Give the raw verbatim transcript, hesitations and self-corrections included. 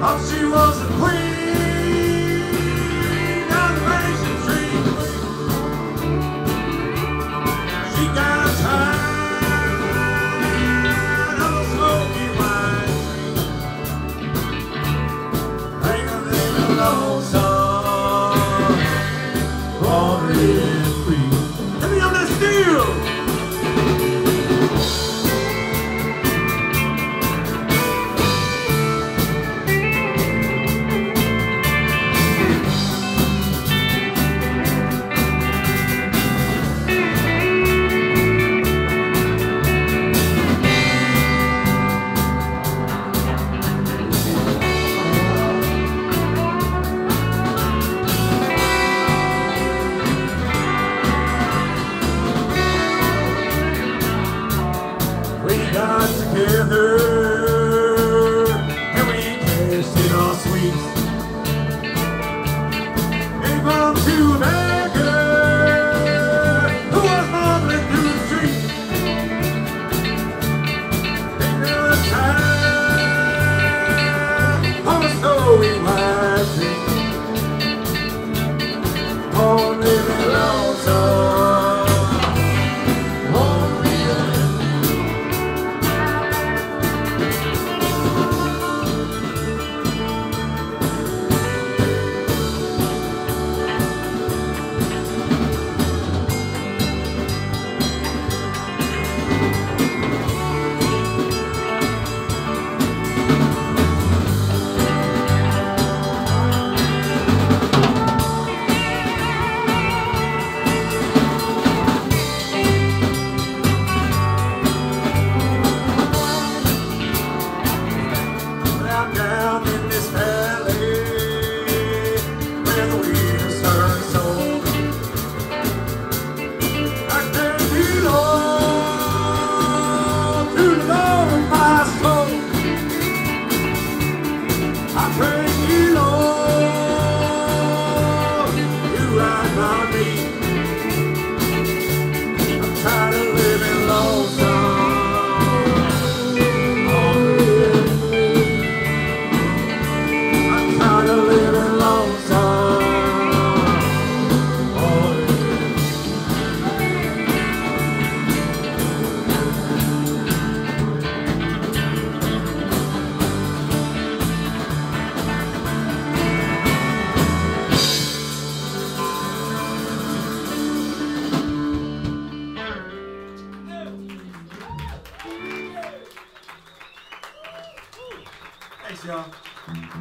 Thought she was the queen of the raisin tree. She got tired of a smoky wine tree. Ain't a living lonesome, on'ry and free. Let me on that steel. We got together and we tasted our sweets. Came from Matuszak, who was mumbling through the street. Ain't there a time on a snowy white tree. Oh, living lonesome. Down in this valley where the wheels turn so I can't belong to the Lord of my soul. I pray you, Lord, you ride by me. I'm tired of living lonesome. Thanks, y'all.